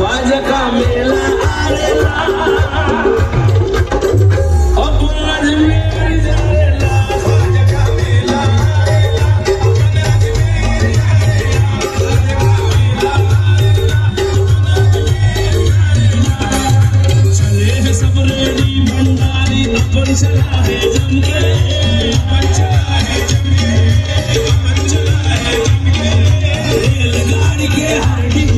ख्वाजा का मेला आरेला अब अजमेर जाएला ख्वाजा का मेला आरेला अजमेर जाएला ख्वाजा का मेला आरेला चले है सब रेडी भंडारी अपन चला है जमके अपन चला है जमके अपन चला है जमके रेलगाड़ी के हर